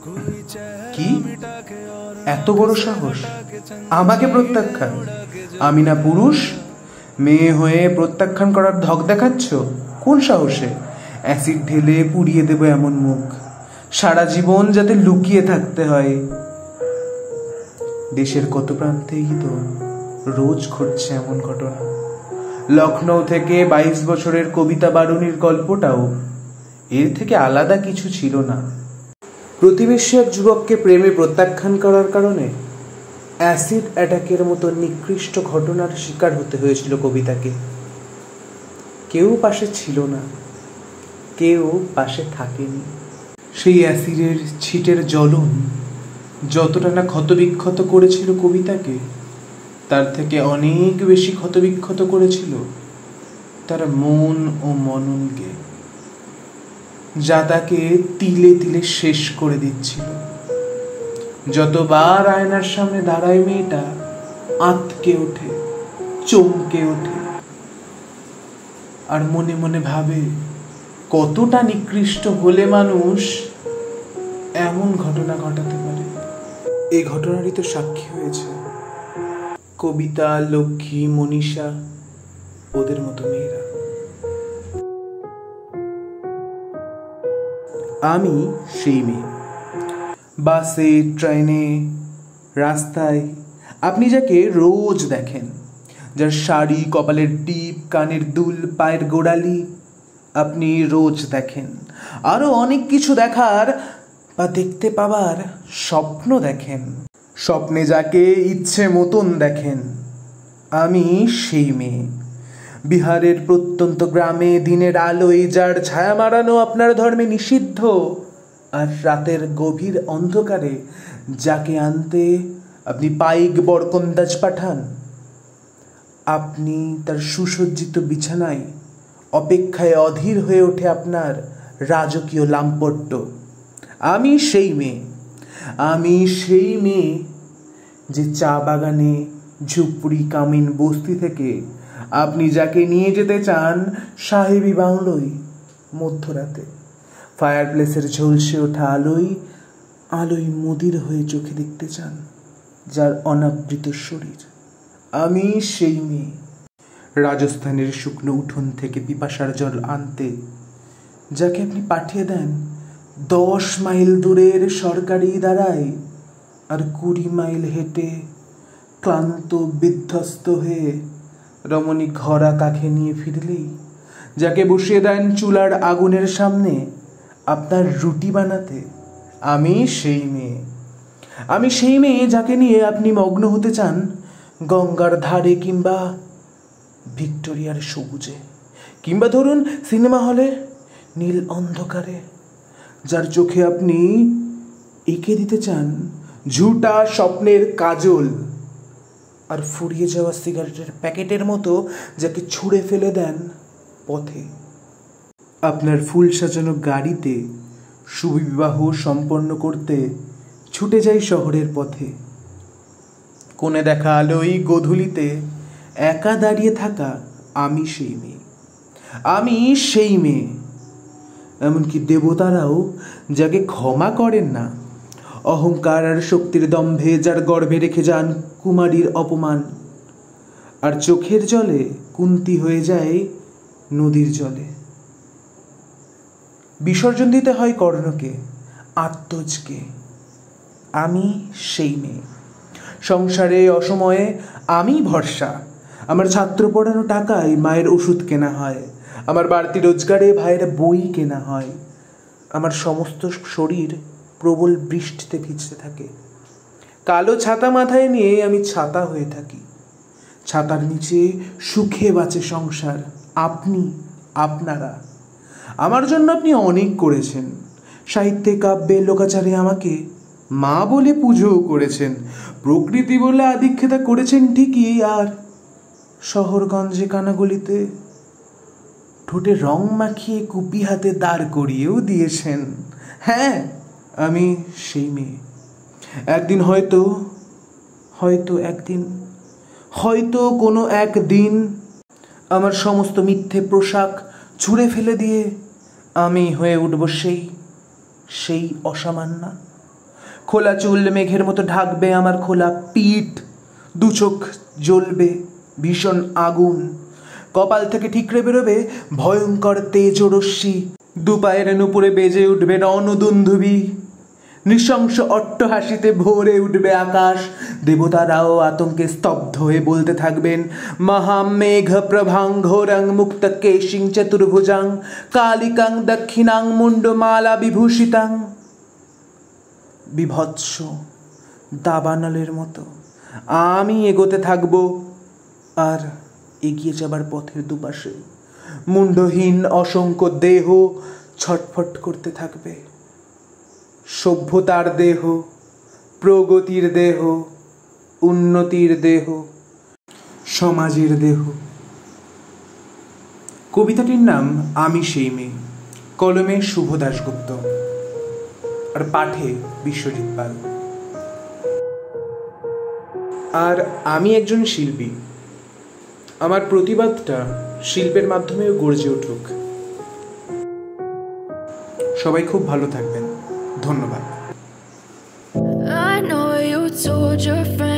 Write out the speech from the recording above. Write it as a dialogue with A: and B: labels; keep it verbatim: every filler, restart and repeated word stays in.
A: কি এত বড় সাহস আমাকে প্রত্যাখ্যান? আমি না পুরুষ? মেয়ে হয়ে প্রত্যাখ্যান করার ধক দেখাচ্ছ? কোন সাহসে? অ্যাসিড ঢেলে পুড়িয়ে দেব এমন মুখ, সারা জীবন যাতে লুকিয়ে থাকতে হয়। দেশের কত প্রান্তেই তো রোজ ঘটছে এমন ঘটনা। লখনৌ থেকে বাইশ বছরের কবিতা বারুণীর গল্পটাও এর থেকে আলাদা কিছু ছিল না। প্রতিবেশী এক যুবককে প্রেমে প্রত্যাখ্যান করার কারণে অ্যাসিড অ্যাটাকের মতো নিকৃষ্ট ঘটনার শিকার হতে হয়েছিল কবিতাকে। কেউ পাশে ছিল না, কেউ পাশে থাকেনি। সেই অ্যাসিডের ছিটের জ্বলন যতটা না ক্ষতবিক্ষত করেছিল কবিতাকে, তার থেকে অনেক বেশি ক্ষতবিক্ষত করেছিল তার মন ও মননকে, যা তাকে তিলে তিলে শেষ করে দিচ্ছিল। যতবার আয়নার সামনে দাঁড়ায় মেয়েটা, আঁতকে ওঠে, চমকে ওঠে, আর মনে মনে ভাবে কতটা নিকৃষ্ট হলে মানুষ এমন ঘটনা ঘটাতে পারে। এই ঘটনারই তো সাক্ষী হয়েছে কবিতা, লক্ষ্মী, মনীষা, ওদের মতো মেয়েরা। আমি সেই মেয়ে। বাসে, ট্রেনে, রাস্তায় আপনি যাকে রোজ দেখেন, যার শাড়ি, কপালের টিপ, কানের দুল, পায়ের গোড়ালি আপনি রোজ দেখেন। আরো অনেক কিছু দেখার বা দেখতে পাবার স্বপ্ন দেখেন। স্বপ্নে যাকে ইচ্ছে মতন দেখেন, আমি সেই মেয়ে। বিহারের প্রত্যন্ত গ্রামে দিনের আলোয় যার ছায়া মারানো আপনার ধর্মে নিষিদ্ধ, আর রাতের গভীর অন্ধকারে যাকে আনতে আপনি পাইক বরকন্দাজ পাঠান। আপনি তার সুসজ্জিত বিছানায় অপেক্ষায় অধীর হয়ে ওঠে আপনার রাজকীয় লাম্পট্য। আমি সেই মেয়ে। আমি সেই মেয়ে যে চা বাগানে, ঝুপড়ি, কামিন বস্তি থেকে আপনি যাকে নিয়ে যেতে চান সাহেবি বাংলোয় মধ্যরাতে, ফায়ার প্লেসের ঝলসে ওঠা আলোয় আলোয় মুদির হয়ে চোখে দেখতে চান যার অনাবৃত শরীর। আমি সেই মেয়ে। রাজস্থানের শুকনো উঠোন থেকে পিপাসার জল আনতে যাকে আপনি পাঠিয়ে দেন দশ মাইল দূরের সরকারি দাঁড়ায়, আর কুড়ি মাইল হেঁটে ক্লান্ত বিধ্বস্ত হয়ে রমণী ঘরা কাঁখে নিয়ে ফিরলেই যাকে বসিয়ে দেন চুলার আগুনের সামনে আপনার রুটি বানাতে। আমি সেই মেয়ে। আমি সেই মেয়ে যাকে নিয়ে আপনি মগ্ন হতে চান গঙ্গার ধারে, কিংবা ভিক্টোরিয়ার সবুজে, কিংবা ধরুন সিনেমা হলে নীল অন্ধকারে, যার চোখে আপনি এঁকে দিতে চান ঝুটা স্বপ্নের কাজল, আর ফুরিয়ে যাওয়া সিগারেটের প্যাকেটের মতো যাকে ছুঁড়ে ফেলে দেন পথে। আপনার ফুল সাজানো গাড়িতে শুভবিবাহ সম্পন্ন করতে ছুটে যাই শহরের পথে। কোণে দেখা আলোয় গোধূলিতে একা দাঁড়িয়ে থাকা আমি সেই মেয়ে। আমি সেই মেয়ে। এমনকি দেবতারাও যাকে ক্ষমা করেন না, অহংকার আর শক্তির দম্ভে যার গর্ভে রেখে যান কুমারীর অপমান, আর চোখের জলে কুন্তি হয়ে যায় নদীর জলে। বিসর্জন দিতে হয় কর্ণকে, আত্মজকে। আমি সেই মেয়ে। সংসারে অসময়ে আমি ভরসা। আমার ছাত্র পড়ানো টাকায় মায়ের ওষুধ কেনা হয়, আমার বাড়তি রোজগারে ভাইয়ের বই কেনা হয়। আমার সমস্ত শরীর প্রবল বৃষ্টিতে ভিজতে থাকে। কালো ছাতা মাথায় নিয়ে আমি ছাতা হয়ে থাকি। ছাতার নিচে সুখে বাঁচে সংসার। আপনি, আপনারা, আমার জন্য আপনি অনেক করেছেন। সাহিত্যে, কাব্যে, লোকাচারে আমাকে মা বলে পুজোও করেছেন। প্রকৃতি বলে আদিক্ষেতা করেছেন ঠিকই, আর শহরগঞ্জে কানাগলিতে ঠোঁটে রং মাখিয়ে কুপি হাতে দাঁড় করিয়েও দিয়েছেন। হ্যাঁ, আমি সেই মেয়ে। একদিন হয়তো হয়তো একদিন হয়তো কোনো একদিন আমার সমস্ত মিথ্যে পোশাক ছুঁড়ে ফেলে দিয়ে আমি হয়ে উঠব সেই সেই অসামান্যা। খোলা চুল মেঘের মতো ঢাকবে আমার খোলা পিঠ, দু চোখ জ্বলবে ভীষণ আগুন, কপাল থেকে ঠিকরে বেরোবে ভয়ঙ্কর তেজরশ্মি, দু পায়ের নুপুরে বেজে উঠবে রণদুন্ধুবি, নৃশংস অট্টহাসিতে ভরে উঠবে আকাশ, দেবতারাও আতঙ্কে স্তব্ধ হয়ে বলতে থাকবেন মহামেঘ প্রভাং ঘোরং মুক্ত কেশিং চতুর্ভুজাং কালিকাং দক্ষিণাং মুন্ডমালা বিভূষিতাং। বিভৎস দাবানলের মতো আমি এগোতে থাকবো, আর এগিয়ে যাবার পথের দুপাশে মুন্ডহীন অসংখ্য দেহ ছটফট করতে থাকবে। সভ্যতার দেহ, প্রগতির দেহ, উন্নতির দেহ, সমাজের দেহ। কবিতাটির নাম আমি সেই মেয়ে, কলমে শুভ দাশগুপ্ত, আর পাঠে বিশ্বজিৎ পাল। আর আমি একজন শিল্পী, আমার প্রতিবাদটা শিল্পের মাধ্যমেও গর্জে উঠুক। সবাই খুব ভালো থাকবেন, ধন্যবাদ।
B: I know you told your friends